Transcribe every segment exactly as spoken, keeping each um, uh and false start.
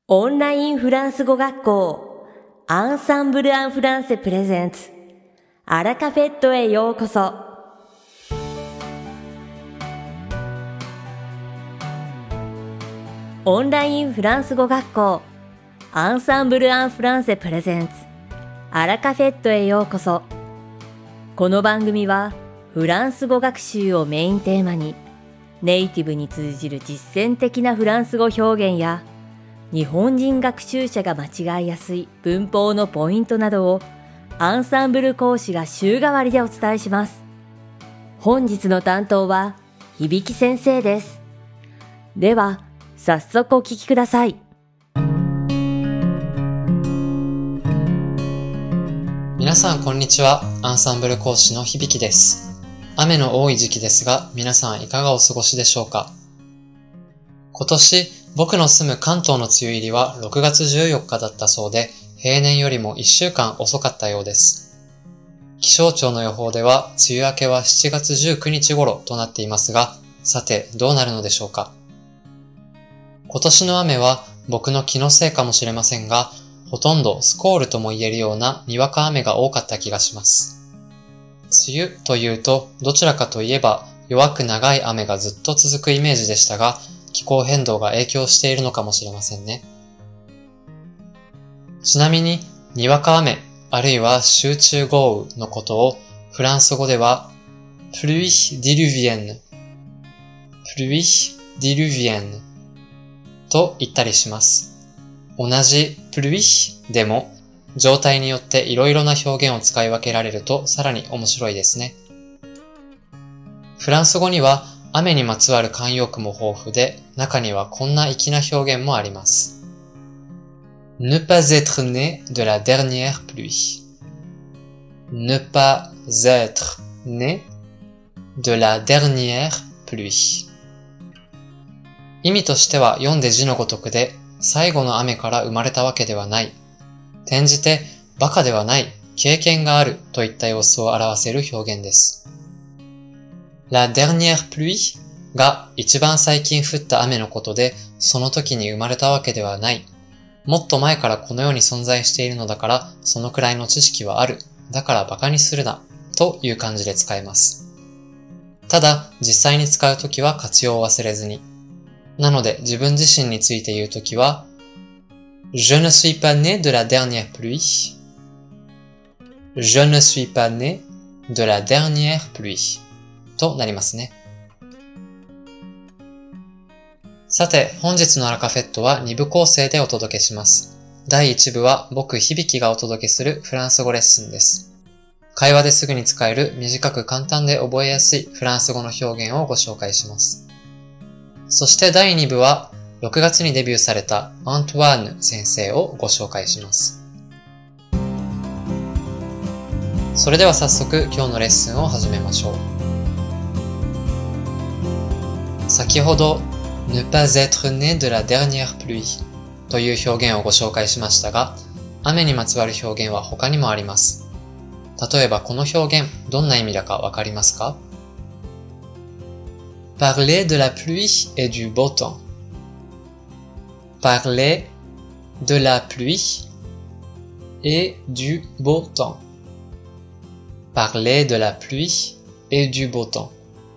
オンラインフランス語学校アンサンブル・アン・フランセプレゼンツアラカフェットへようこそ。オンラインフランス語学校アンサンブル・アン・フランセプレゼンツアラカフェットへようこそ。この番組はフランス語学習をメインテーマにネイティブに通じる実践的なフランス語表現や日本人学習者が間違いやすい文法のポイントなどをアンサンブル講師が週替わりでお伝えします。本日の担当は響先生です。では早速お聞きください。 皆さんこんにちは。アンサンブル講師の響です。雨の多い時期ですが、皆さんいかがお過ごしでしょうか。今年、僕の住む関東の梅雨入りはろくがつじゅうよっかだったそうで、平年よりもいっしゅうかん遅かったようです。気象庁の予報では、梅雨明けはしちがつじゅうくにち頃となっていますが、さてどうなるのでしょうか。今年の雨は僕の気のせいかもしれませんが、ほとんどスコールとも言えるようなにわか雨が多かった気がします。梅雨というとどちらかといえば弱く長い雨がずっと続くイメージでしたが、気候変動が影響しているのかもしれませんね。ちなみににわか雨あるいは集中豪雨のことをフランス語では pluie diluvienne pluie diluvienne と言ったりします。同じ pluie でも状態によっていろいろな表現を使い分けられるとさらに面白いですね。フランス語には雨にまつわる慣用句も豊富で、中にはこんな粋な表現もあります。Ne pas être né de la dernière pluie. Ne pas être né de la dernière pluie. 意味としては読んで字のごとくで、最後の雨から生まれたわけではない。転じて、バカではない、経験があるといった様子を表せる表現です。La dernière pluie が一番最近降った雨のことで、その時に生まれたわけではない。もっと前からこの世に存在しているのだから、そのくらいの知識はある。だからバカにするな。という感じで使えます。ただ、実際に使うときは活用を忘れずに。なので、自分自身について言うときは、Je ne suis pas né de la dernière pluie. Je ne suis pas né de la dernière pluie. となりますね。さて、本日のアラカフェットはにぶ構成でお届けします。だいいち部は僕響がお届けするフランス語レッスンです。会話ですぐに使える短く簡単で覚えやすいフランス語の表現をご紹介します。そしてだいに部はろくがつにデビューされたアントワーヌ先生をご紹介します。それでは早速今日のレッスンを始めましょう。先ほどne pas être né de la dernière pluie という表現をご紹介しましたが、雨にまつわる表現は他にもあります。例えばこの表現、どんな意味だかわかりますか？ Parler de la pluie et du beau temps. Parler de la pluie et du beau temps. Parler de la pluie et du beau temps.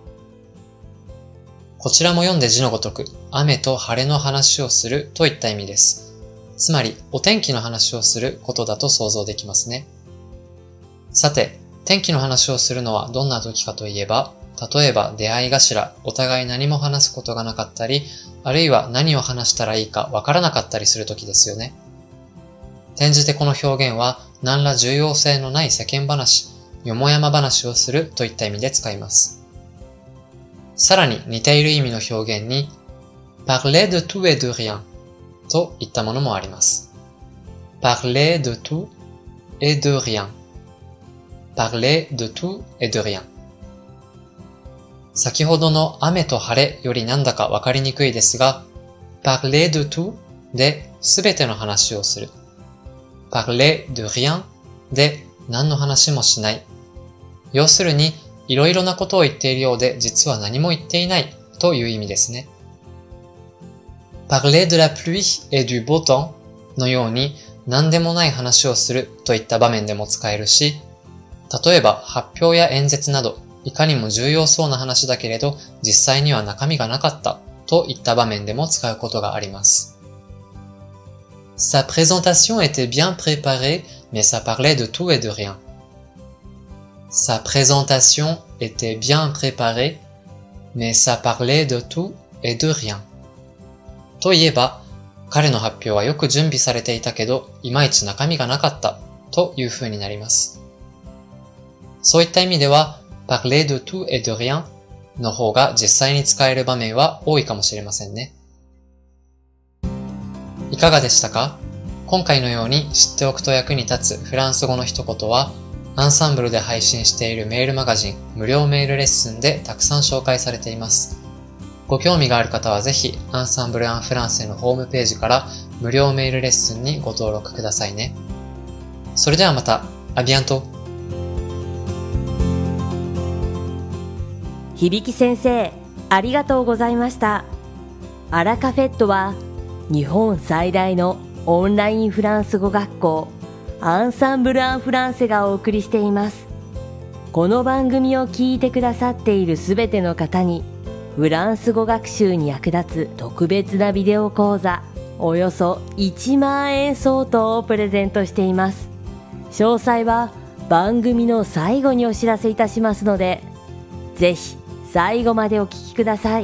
こちらも読んで字のごとく、雨と晴れの話をするといった意味です。つまり、お天気の話をすることだと想像できますね。さて、天気の話をするのはどんな時かといえば、例えば出会い頭、お互い何も話すことがなかったり、あるいは何を話したらいいかわからなかったりする時ですよね。転じてこの表現は、何ら重要性のない世間話、よもやま話をするといった意味で使います。さらに似ている意味の表現に、parler de tout et de rien といったものもあります。parler de tout et de rien. parler de tout et de rien. 先ほどの雨と晴れよりなんだかわかりにくいですが、parler de tout で全ての話をする。parler de rien で何の話もしない。要するに、いろいろなことを言っているようで実は何も言っていないという意味ですね。 parler de la pluie et du beau temps のように何でもない話をするといった場面でも使えるし、例えば発表や演説などいかにも重要そうな話だけれど実際には中身がなかったといった場面でも使うことがあります。Sa présentation était bien préparée, mais ça parlait de tout et de rien. Sa présentation était bien préparée, mais ça parlait de tout et de rien. といえば、彼の発表はよく準備されていたけど、いまいち中身がなかったという風になります。そういった意味では、parler de tout et de rien の方が実際に使える場面は多いかもしれませんね。いかがでしたか？今回のように知っておくと役に立つフランス語の一言は、アンサンブルで配信しているメールマガジン無料メールレッスンでたくさん紹介されています。ご興味がある方はぜひアンサンブル・アン・フランセのホームページから無料メールレッスンにご登録くださいね。それではまた、アビアント。 響先生、ありがとうございました。アラカフェットは日本最大のオンラインフランス語学校アンサンブル・アン・フランセがお送りしています。この番組を聞いてくださっているすべての方にフランス語学習に役立つ特別なビデオ講座およそいちまんえん相当をプレゼントしています。詳細は番組の最後にお知らせいたしますので、ぜひ最後までお聞きください。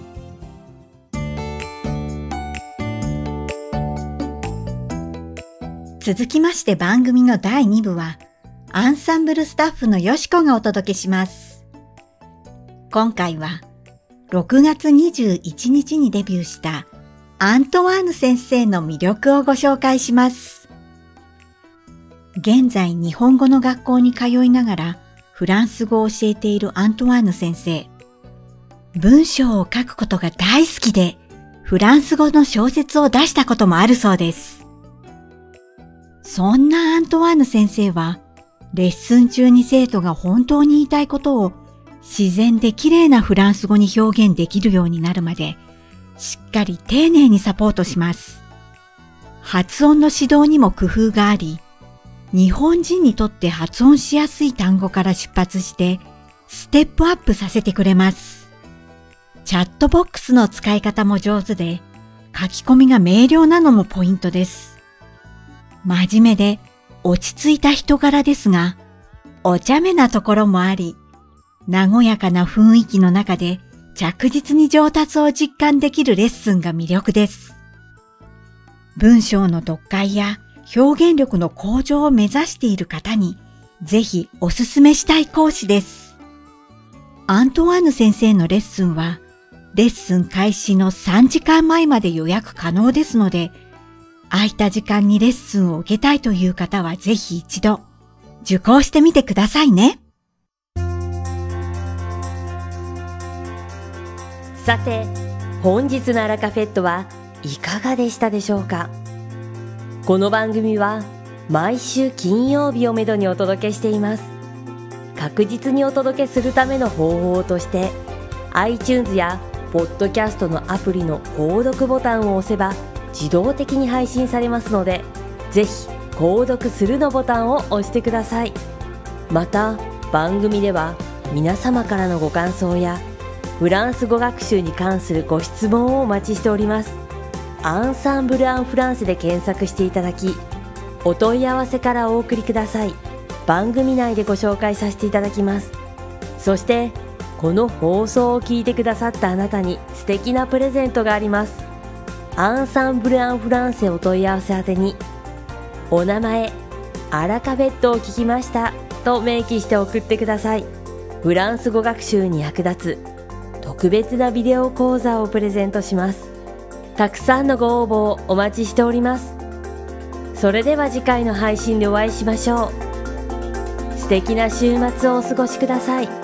続きまして番組のだいに部はアンサンブルスタッフのよしこがお届けします。今回はろくがつにじゅういちにちにデビューしたアントワーヌ先生の魅力をご紹介します。現在日本語の学校に通いながらフランス語を教えているアントワーヌ先生。文章を書くことが大好きでフランス語の小説を出したこともあるそうです。そんなアントワーヌ先生はレッスン中に生徒が本当に言いたいことを自然で綺麗なフランス語に表現できるようになるまでしっかり丁寧にサポートします。発音の指導にも工夫があり、日本人にとって発音しやすい単語から出発してステップアップさせてくれます。チャットボックスの使い方も上手で書き込みが明瞭なのもポイントです。真面目で落ち着いた人柄ですが、お茶目なところもあり、和やかな雰囲気の中で着実に上達を実感できるレッスンが魅力です。文章の読解や表現力の向上を目指している方にぜひおすすめしたい講師です。アントワーヌ先生のレッスンはレッスン開始のさんじかんまえまで予約可能ですので、空いた時間にレッスンを受けたいという方はぜひ一度受講してみてくださいね。 さて、本日のアラカフェットはいかがでしたでしょうか。この番組は毎週金曜日をめどにお届けしています。確実にお届けするための方法として iTunes やポッドキャストのアプリの購読ボタンを押せば自動的に配信されますので、ぜひ購読するのボタンを押してください。また番組では皆様からのご感想やフランス語学習に関するご質問をお待ちしております。アンサンブル・アン・フランセで検索していただき、お問い合わせからお送りください。番組内でご紹介させていただきます。そしてこの放送を聞いてくださったあなたに素敵なプレゼントがあります。アンサンブル・アン・フランセお問い合わせ宛てに、お名前、アラカフェットを聞きましたと明記して送ってください。フランス語学習に役立つ特別なビデオ講座をプレゼントします。たくさんのご応募をお待ちしております。それでは次回の配信でお会いしましょう。素敵な週末をお過ごしください。